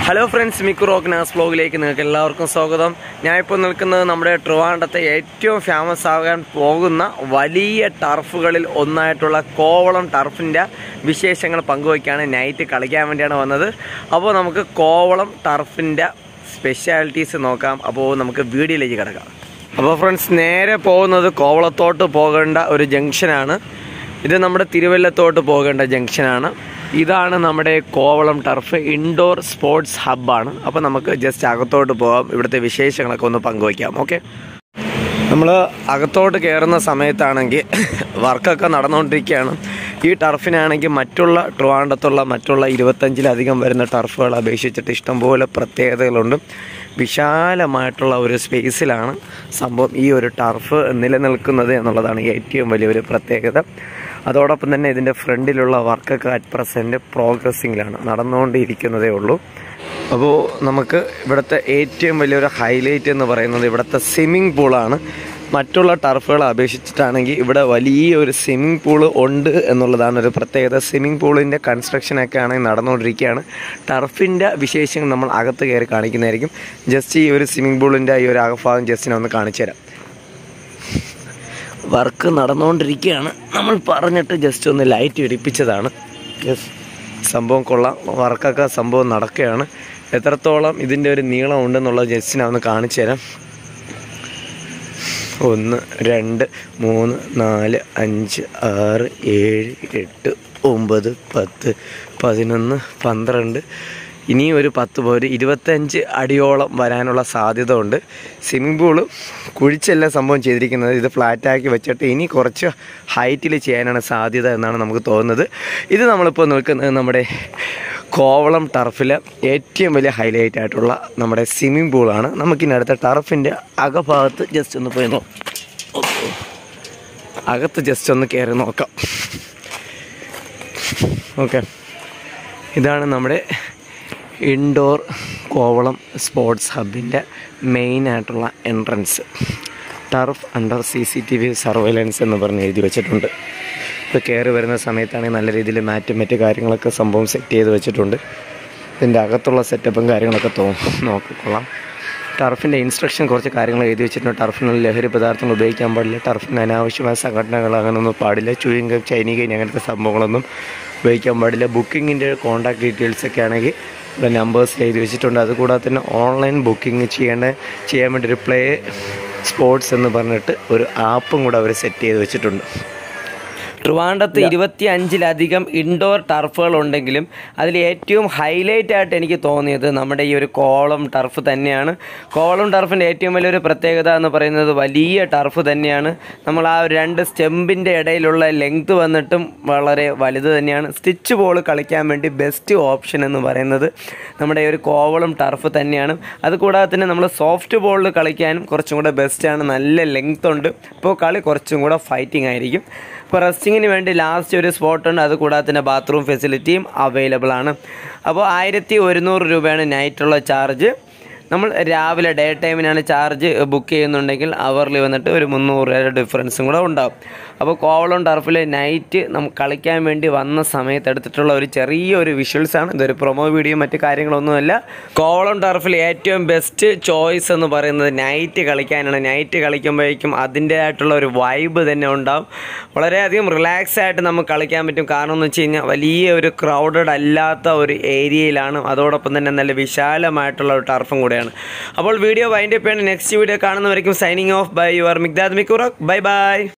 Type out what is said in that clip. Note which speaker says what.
Speaker 1: Hello friends, Mikku റോക്കിനാസ് വ്ലോഗിലേക്ക് നിങ്ങൾക്ക് എല്ലാവർക്കും സ്വാഗതം. ഞാനിപ്പോൾ നിൽക്കുന്നത് നമ്മുടെ ട്രിവാൻഡ്രത്തെ ഏറ്റവും ഫേമസ് ആകാൻ പോകുന്ന വലിയ ടർഫുകളിൽ ഒന്നായിട്ടുള്ള കോവളം ടർഫിൻ്റെ വിശേഷങ്ങൾ പങ്കുവയ്ക്കാണ്. നൈറ്റ് കളിക്കാൻ വേണ്ടിയാണ് വന്നത്. അപ്പോൾ നമുക്ക് കോവളം ടർഫിൻ്റെ സ്പെഷ്യാലിറ്റീസ് നോക്കാം. അപ്പോൾ നമുക്ക് വീഡിയോയിലേക്ക് കിടക്കാം. അപ്പോൾ ഫ്രണ്ട്സ്, നേരെ പോകുന്നത് കോവളത്തോട്ട് പോകേണ്ട ഒരു ജംഗ്ഷനാണ്. ഇത് നമ്മുടെ തിരുവല്ലത്തോട്ട് പോകേണ്ട ജംഗ്ഷനാണ്. ഇതാണ് നമ്മുടെ കോവളം ടർഫ് ഇൻഡോർ സ്പോർട്സ് ഹബ്ബാണ്. അപ്പോൾ നമുക്ക് ജസ്റ്റ് അകത്തോട്ട് പോകാം, ഇവിടുത്തെ വിശേഷങ്ങളൊക്കെ ഒന്ന് പങ്കുവയ്ക്കാം. ഓക്കെ, നമ്മൾ അകത്തോട്ട് കയറുന്ന സമയത്താണെങ്കിൽ വർക്കൊക്കെ നടന്നുകൊണ്ടിരിക്കുകയാണ്. ഈ ടർഫിനാണെങ്കിൽ മറ്റുള്ള ട്രിവാൻഡ്രത്തുള്ള മറ്റുള്ള 25ലധികം വരുന്ന ടർഫുകൾ അപേക്ഷിച്ചിട്ട് ഇഷ്ടംപോലെ പ്രത്യേകതകളുണ്ട്. വിശാലമായിട്ടുള്ള ഒരു സ്പേസിലാണ് സംഭവം ഈ ഒരു ടർഫ് നിലനിൽക്കുന്നത് എന്നുള്ളതാണ് ഏറ്റവും വലിയൊരു പ്രത്യേകത. അതോടൊപ്പം തന്നെ ഇതിൻ്റെ ഫ്രണ്ടിലുള്ള വർക്കൊക്കെ അറ്റ് പ്രസൻറ്റ് പ്രോഗ്രസ്സിങ്ങിലാണ്, നടന്നുകൊണ്ടിരിക്കുന്നതേ ഉള്ളൂ. അപ്പോൾ നമുക്ക് ഇവിടുത്തെ ഏറ്റവും വലിയൊരു ഹൈലൈറ്റ് എന്ന് പറയുന്നത് ഇവിടുത്തെ സ്വിമ്മിംഗ് പൂളാണ്. മറ്റുള്ള ടർഫുകളെ അപേക്ഷിച്ചിട്ടാണെങ്കിൽ ഇവിടെ വലിയൊരു സ്വിമ്മിംഗ് പൂള് ഉണ്ട് എന്നുള്ളതാണ് ഒരു പ്രത്യേകത. സ്വിമ്മിംഗ് പൂളിൻ്റെ കൺസ്ട്രക്ഷനൊക്കെ ആണെങ്കിൽ നടന്നുകൊണ്ടിരിക്കുകയാണ്. ടർഫിൻ്റെ വിശേഷങ്ങൾ നമ്മൾ അകത്ത് കയറി കാണിക്കുന്നതായിരിക്കും. ജസ്റ്റ് ഈ ഒരു സ്വിമ്മിംഗ് പൂളിൻ്റെ ഈ ഒരു അകഭാഗം ജസ്റ്റിനെ ഒന്ന് കാണിച്ചു തരാം. വർക്ക് നടന്നുകൊണ്ടിരിക്കുകയാണ്. നമ്മൾ പറഞ്ഞിട്ട് ജസ്റ്റ് ഒന്ന് ലൈറ്റ് ഇടിപ്പിച്ചതാണ്. സംഭവം കൊള്ളാം, വർക്കൊക്കെ സംഭവം നടക്കുകയാണ്. എത്രത്തോളം ഇതിൻ്റെ ഒരു നീളം ഉണ്ടെന്നുള്ളത് ജസ്റ്റിനെ ഒന്ന് കാണിച്ചു തരാം. 1 2 3 4 5 6 7 8 9 10 11 12 ഇനി ഒരു 10 പോര് 25 അടിയോളം വരാനുള്ള സാധ്യത ഉണ്ട്. സ്വിമ്മിംഗ് പൂള് കുഴിച്ചല്ല സംഭവം ചെയ്തിരിക്കുന്നത്. ഇത് ഫ്ലാറ്റാക്കി വെച്ചിട്ട് ഇനി കുറച്ച് ഹൈറ്റിൽ ചെയ്യാനാണ് സാധ്യത എന്നാണ് നമുക്ക് തോന്നുന്നത്. ഇത് നമ്മളിപ്പോൾ നിൽക്കുന്നത് നമ്മുടെ കോവളം ടർഫിലെ ഏറ്റവും വലിയ ഹൈലൈറ്റ് ആയിട്ടുള്ള നമ്മുടെ സ്വിമ്മിംഗ് പൂളാണ്. നമുക്കിനി അടുത്ത ടർഫിൻ്റെ അകഭാഗത്ത് ജസ്റ്റ് ഒന്ന് പോയി അകത്ത് ജസ്റ്റ് ഒന്ന് കയറി നോക്കാം. ഓക്കെ, ഇതാണ് നമ്മുടെ ഇൻഡോർ കോവളം സ്പോർട്സ് ഹബിൻ്റെ മെയിനായിട്ടുള്ള entrance. Turf under CCTV surveillance എന്ന് പറഞ്ഞ് എഴുതി വെച്ചിട്ടുണ്ട്. ഇപ്പോൾ കയറി വരുന്ന സമയത്താണെങ്കിൽ നല്ല രീതിയിൽ മാറ്റും മറ്റ് കാര്യങ്ങളൊക്കെ സംഭവം സെറ്റ് ചെയ്ത് വെച്ചിട്ടുണ്ട്. ഇതിൻ്റെ അകത്തുള്ള സെറ്റപ്പും കാര്യങ്ങളൊക്കെ നോക്കിക്കൊള്ളാം. ടർഫിൻ്റെ ഇൻസ്ട്രക്ഷൻ കുറച്ച് കാര്യങ്ങൾ എഴുതി വെച്ചിട്ടുണ്ട്. ടർഫിനുള്ള ലഹരി പദാർത്ഥങ്ങൾ ഉപയോഗിക്കാൻ പാടില്ല, ടർഫിന് അനാവശ്യമായ സംഘടനകൾ അങ്ങനെയൊന്നും പാടില്ല, ചൂയിങ് ചൈനീകൈൻ അങ്ങനത്തെ സംഭവങ്ങളൊന്നും ഉപയോഗിക്കാൻ പാടില്ല. ബുക്കിങ്ങിൻ്റെ കോൺടാക്ട് ഡീറ്റെയിൽസൊക്കെ ആണെങ്കിൽ ഇവിടെ നമ്പേഴ്സ് എഴുതി വെച്ചിട്ടുണ്ട്. അതുകൂടാതെ തന്നെ ഓൺലൈൻ ബുക്കിംഗ് ചെയ്യാൻ വേണ്ടി ഒരു പ്ലേ സ്പോർട്സ് എന്ന് പറഞ്ഞിട്ട് ഒരു ആപ്പും കൂടെ അവർ സെറ്റ് ചെയ്ത് വെച്ചിട്ടുണ്ട്. ട്രിവാൻഡ്രത്ത് 25ലധികം ഇൻഡോർ ടർഫുകൾ ഉണ്ടെങ്കിലും അതിൽ ഏറ്റവും ഹൈലൈറ്റ് ആയിട്ട് എനിക്ക് തോന്നിയത് നമ്മുടെ ഈ ഒരു കോവളം ടർഫ് തന്നെയാണ്. കോവളം ടർഫിൻ്റെ ഏറ്റവും വലിയൊരു പ്രത്യേകത എന്ന് പറയുന്നത് വലിയ ടർഫ് തന്നെയാണ്. നമ്മൾ ആ 2 സ്റ്റെമ്പിൻ്റെ ഇടയിലുള്ള ലെങ്ത് വന്നിട്ടും വളരെ വലുത് തന്നെയാണ്. സ്റ്റിച്ച് ബോൾ കളിക്കാൻ വേണ്ടി ബെസ്റ്റ് ഓപ്ഷൻ എന്ന് പറയുന്നത് നമ്മുടെ ഈ ഒരു കോവളം ടർഫ് തന്നെയാണ്. അതുകൂടാതെ തന്നെ നമ്മൾ സോഫ്റ്റ് ബോളിൽ കളിക്കാനും കുറച്ചും കൂടെ ബെസ്റ്റാണ്. നല്ല ലെങ്ത് ഉണ്ട്. ഇപ്പോൾ കളി കുറച്ചും കൂടെ ഫൈറ്റിംഗ് ആയിരിക്കും. ഇപ്പോൾ റെസ്റ്റിങ്ങിന് വേണ്ടി ലാസ്റ്റ് ഒരു സ്പോട്ടുണ്ട്. അതുകൂടാതെ തന്നെ ബാത്റൂം ഫെസിലിറ്റിയും അവൈലബിൾ ആണ്. അപ്പോൾ 1100 രൂപയാണ് നൈറ്റുള്ള ചാർജ്. നമ്മൾ രാവിലെ ഡേ ടൈമിനാണ് ചാർജ് ബുക്ക് ചെയ്യുന്നുണ്ടെങ്കിൽ അവർലി വന്നിട്ട് ഒരു 300 രൂപ ഡിഫറൻസും കൂടെ ഉണ്ടാകും. അപ്പോൾ കോവളം ടർഫിൽ നൈറ്റ് നമുക്ക് കളിക്കാൻ വേണ്ടി വന്ന സമയത്ത് എടുത്തിട്ടുള്ള ഒരു ചെറിയൊരു വിഷ്വൽസാണ്. ഇതൊരു പ്രൊമോ വീഡിയോ മറ്റു കാര്യങ്ങളൊന്നുമല്ല. കോവളം ടർഫിൽ ഏറ്റവും ബെസ്റ്റ് ചോയ്സ് എന്ന് പറയുന്നത് നൈറ്റ് കളിക്കാനാണ്. നൈറ്റ് കളിക്കുമ്പോഴേക്കും അതിൻ്റേതായിട്ടുള്ള ഒരു വൈബ് തന്നെ ഉണ്ടാവും. വളരെയധികം റിലാക്സ് ആയിട്ട് നമുക്ക് കളിക്കാൻ പറ്റും. കാരണം എന്ന് വെച്ച് കഴിഞ്ഞാൽ വലിയ ഒരു ക്രൗഡഡ് അല്ലാത്ത ഒരു ഏരിയയിലാണ്. അതോടൊപ്പം തന്നെ നല്ല വിശാലമായിട്ടുള്ള ഒരു ടർഫും കൂടെയാണ്. അപ്പോൾ വീഡിയോ വൈൻഡ് അപ്പ് ചെയ്യണം. നെക്സ്റ്റ് വീഡിയോ കാണുന്നവരേക്കും signing off by your Mikdad Mikku Rock. Bye by.